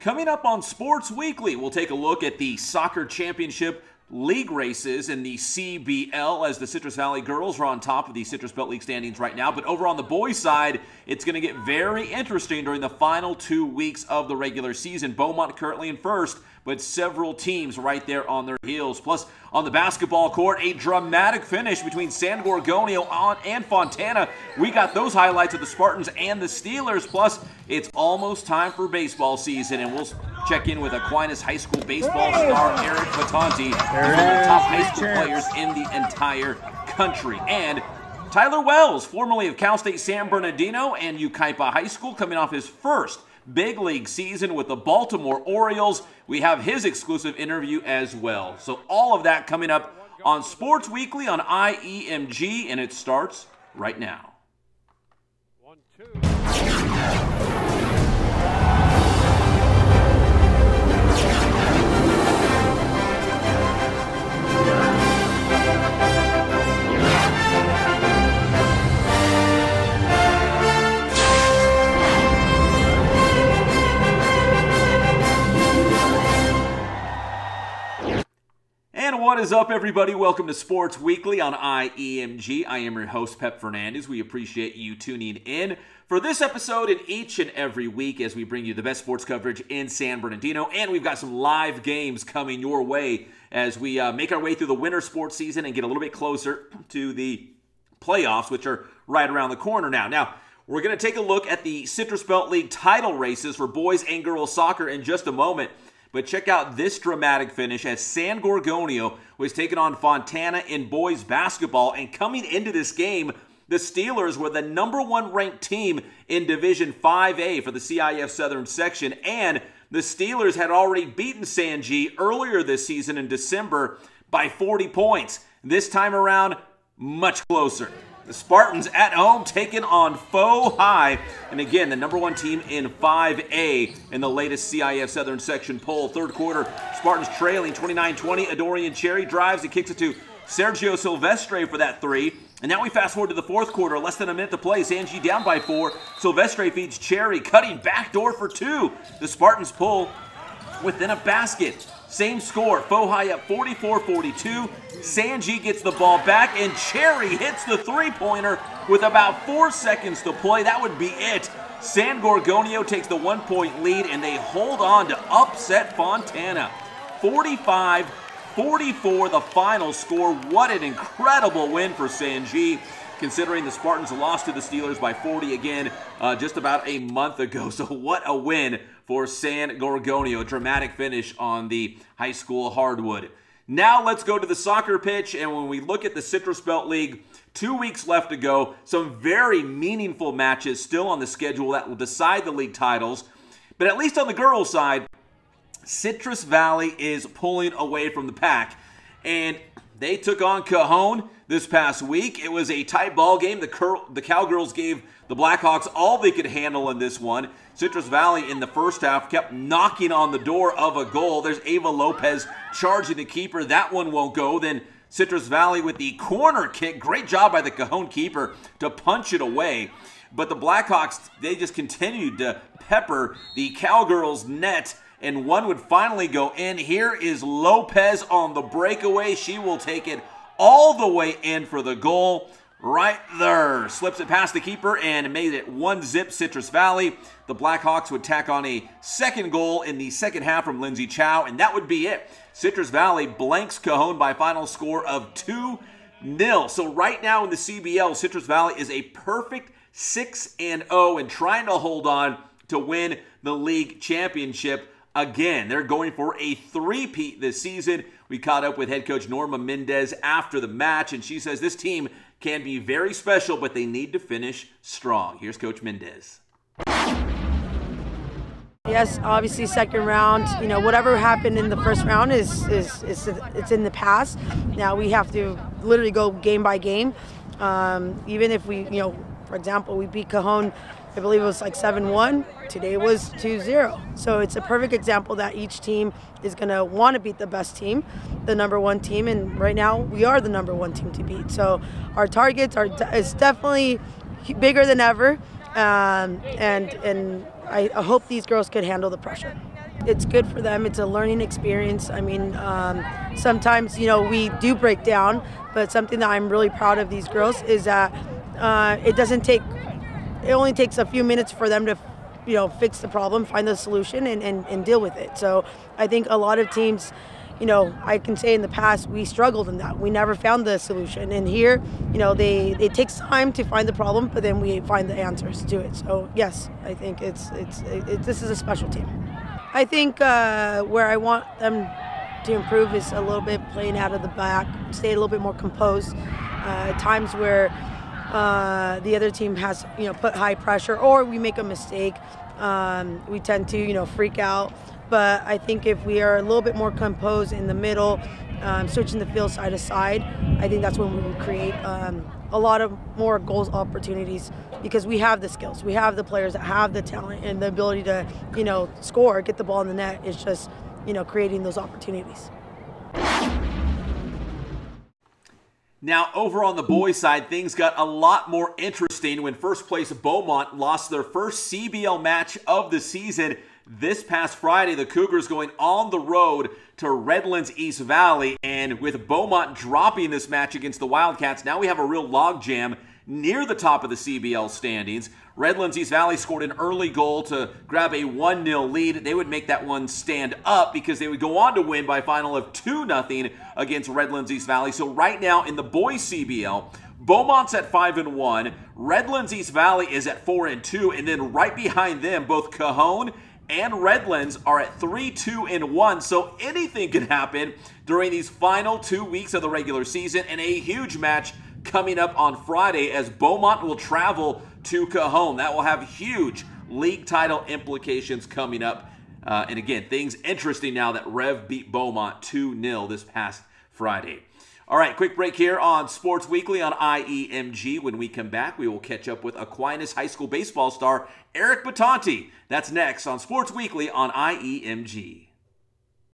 Coming up on Sports Weekly, we'll take a look at the Soccer Championship League races in the CBL as the Citrus Valley girls are on top of the Citrus Belt League standings right now. But over on the boys' side, it's going to get very interesting during the final 2 weeks of the regular season. Beaumont currently in first, but several teams right there on their heels. Plus, on the basketball court, a dramatic finish between San Gorgonio and Fontana. We got those highlights of the Spartans and the Steelers. Plus, it's almost time for baseball season, and we'll check in with Aquinas High School baseball star Eric Patanti, one of the top high school players in the entire country. And Tyler Wells, formerly of Cal State San Bernardino and Ukaipa High School, coming off his first big league season with the Baltimore Orioles. We have his exclusive interview as well. So all of that coming up on Sports Weekly on IEMG, and it starts right now. 1, 2. And what is up, everybody? Welcome to Sports Weekly on IEMG. I am your host, Pep Fernandez. We appreciate you tuning in for this episode and each and every week as we bring you the best sports coverage in San Bernardino. And we've got some live games coming your way as we make our way through the winter sports season and get a little bit closer to the playoffs, which are right around the corner now. Now, we're going to take a look at the Citrus Belt League title races for boys and girls soccer in just a moment. But check out this dramatic finish as San Gorgonio was taking on Fontana in boys basketball. And coming into this game, the Steelers were the #1 ranked team in Division 5A for the CIF Southern section. And the Steelers had already beaten San G earlier this season in December by 40 points. This time around, much closer. The Spartans at home taking on Foe High. And again, the #1 team in 5A in the latest CIF Southern Section poll. Third quarter, Spartans trailing 29-20. Adorian Cherry drives and kicks it to Sergio Silvestre for that three. And now we fast forward to the fourth quarter. Less than a minute to play. San G down by 4. Silvestre feeds Cherry, cutting backdoor for 2. The Spartans pull within a basket. Same score, Foe High up 44-42. San G gets the ball back, and Cherry hits the three-pointer with about 4 seconds to play. That would be it. San Gorgonio takes the 1-point lead, and they hold on to upset Fontana. 45-44, the final score. What an incredible win for San G, considering the Spartans lost to the Steelers by 40 again just about a month ago. So what a win for San Gorgonio. A dramatic finish on the high school hardwood. Now let's go to the soccer pitch, and when we look at the Citrus Belt League, 2 weeks left to go, some very meaningful matches still on the schedule that will decide the league titles. But at least on the girls' side, Citrus Valley is pulling away from the pack, and they took on Cajon this past week. It was a tight ball game. The Cowgirls gave the Blackhawks all they could handle in this one. Citrus Valley in the first half kept knocking on the door of a goal. There's Ava Lopez charging the keeper. That one won't go. Then Citrus Valley with the corner kick. Great job by the Cajon keeper to punch it away. But the Blackhawks, they just continued to pepper the Cowgirls' net, and one would finally go in. Here is Lopez on the breakaway. She will take it all the way in for the goal. Right there. Slips it past the keeper and made it 1-0 Citrus Valley. The Blackhawks would tack on a second goal in the second half from Lindsay Chow, and that would be it. Citrus Valley blanks Cajon by final score of 2-0. So right now in the CBL, Citrus Valley is a perfect 6-0 and trying to hold on to win the league championship again. They're going for a three-peat this season. We caught up with head coach Norma Mendez after the match, and she says this team can be very special, but they need to finish strong. Here's Coach Mendez. Yes, obviously second round, whatever happened in the first round it's in the past. Now we have to literally go game by game. Even if we, for example, we beat Cajon, I believe it was like 7-1. Today was 2-0. So it's a perfect example that each team is going to want to beat the best team, the #1 team, and right now we are the #1 team to beat. So our targets is definitely bigger than ever, and I hope these girls could handle the pressure. It's good for them. It's a learning experience. I mean, sometimes, we do break down, but something that I'm really proud of these girls is that it only takes a few minutes for them to, fix the problem, find the solution, and deal with it. So I think a lot of teams, I can say in the past we struggled in that. We never found the solution. And here, it takes time to find the problem, but then we find the answers to it. So yes, I think this is a special team. I think where I want them to improve is a little bit playing out of the back, stay a little bit more composed. Times where the other team has, put high pressure, or we make a mistake, we tend to, freak out. But I think if we are a little bit more composed in the middle, switching the field side to side, I think that's when we will create a lot of more goals opportunities, because we have the skills. We have the players that have the talent and the ability to, score, get the ball in the net. It's just, creating those opportunities. Now, over on the boys' side, things got a lot more interesting when first place Beaumont lost their first CBL match of the season. This past Friday, the Cougars going on the road to Redlands East Valley, and with Beaumont dropping this match against the Wildcats, now we have a real logjam near the top of the CBL standings. Redlands East Valley scored an early goal to grab a 1-0 lead. They would make that one stand up because they would go on to win by a final of 2-0 against Redlands East Valley. So right now in the boys CBL, Beaumont's at 5-1, Redlands East Valley is at 4-2, and then right behind them, both Cajon and Redlands are at 3-2-1. So anything can happen during these final 2 weeks of the regular season, and a huge match coming up on Friday as Beaumont will travel to Cajon. That will have huge league title implications coming up. And again, things interesting now that Rev beat Beaumont 2-0 this past Friday. All right, quick break here on Sports Weekly on IEMG. When we come back, we will catch up with Aquinas High School baseball star Eric Batanti. That's next on Sports Weekly on IEMG.